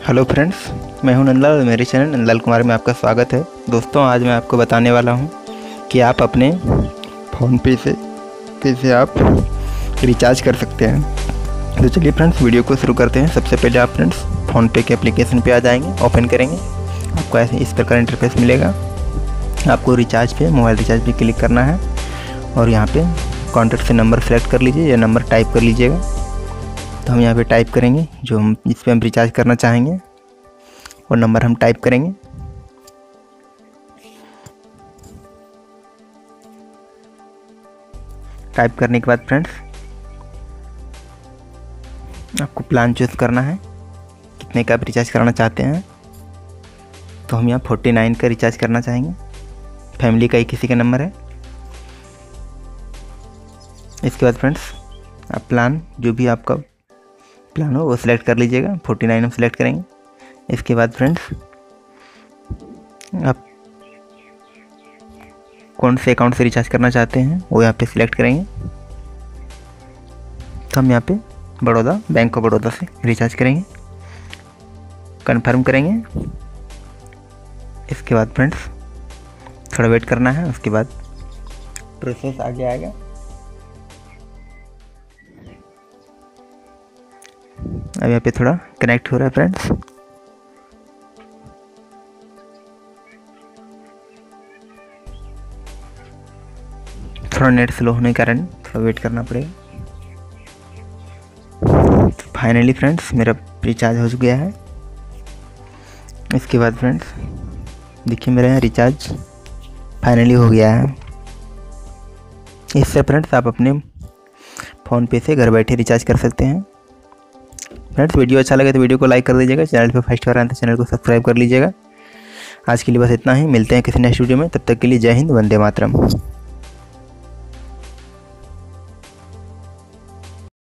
Hello friends, मैं हूं नंदलाल और मेरे चैनल नंदलाल कुमार में आपका स्वागत है। दोस्तों, आज मैं आपको बताने वाला हूं कि आप अपने फ़ोनपे से कैसे आप रिचार्ज कर सकते हैं। तो चलिए फ्रेंड्स, वीडियो को शुरू करते हैं। सबसे पहले आप फ्रेंड्स फ़ोनपे के एप्लीकेशन पे आ जाएंगे, ओपन करेंगे। आपको ऐसे इस प्रकार इंटरफेस मिलेगा। आपको रिचार्ज पे, मोबाइल रिचार्ज पे क्लिक करना है और यहाँ पे कॉन्टैक्ट से नंबर सेलेक्ट कर लीजिए या नंबर टाइप कर लीजिएगा। तो हम यहाँ पे टाइप करेंगे जिस पे हम रिचार्ज करना चाहेंगे और नंबर हम टाइप करेंगे। टाइप करने के बाद फ्रेंड्स आपको प्लान चूज़ करना है, कितने का आप रिचार्ज कराना चाहते हैं। तो हम यहाँ 49 का रिचार्ज करना चाहेंगे। फैमिली का ही किसी का नंबर है। इसके बाद फ्रेंड्स आप प्लान, जो भी आपका प्लान हो वो सिलेक्ट कर लीजिएगा। 49 हम सिलेक्ट करेंगे। इसके बाद फ्रेंड्स आप कौन से अकाउंट से रिचार्ज करना चाहते हैं वो यहाँ पे सिलेक्ट करेंगे। तो हम यहाँ पे बड़ौदा, बैंक ऑफ बड़ौदा से रिचार्ज करेंगे। कंफर्म करेंगे। इसके बाद फ्रेंड्स थोड़ा वेट करना है। उसके बाद प्रोसेस आगे आएगा। अब यहाँ पे थोड़ा कनेक्ट हो रहा है फ्रेंड्स। थोड़ा नेट स्लो होने के कारण थोड़ा वेट करना पड़ेगा। तो फाइनली फ्रेंड्स मेरा रिचार्ज हो गया है। इसके बाद फ्रेंड्स देखिए मेरा यहाँ रिचार्ज फाइनली हो गया है। इससे फ्रेंड्स आप अपने फ़ोनपे से घर बैठे रिचार्ज कर सकते हैं। फ्रेंड्स, वीडियो अच्छा लगे तो वीडियो को लाइक कर दीजिएगा। चैनल पे फर्स्ट बार आए तो चैनल को सब्सक्राइब कर लीजिएगा। आज के लिए बस इतना ही। मिलते हैं किसी नेक्स्ट वीडियो में। तब तक के लिए जय हिंद, वंदे मातरम।